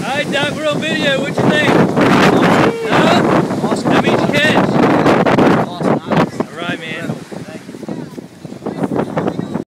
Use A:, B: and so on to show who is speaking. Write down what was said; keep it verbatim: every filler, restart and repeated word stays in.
A: Alright, Doc, we're on video. What you think?
B: Awesome.
A: Huh?
B: Awesome.
A: That means catch.
B: Awesome. Nice.
A: Alright, man.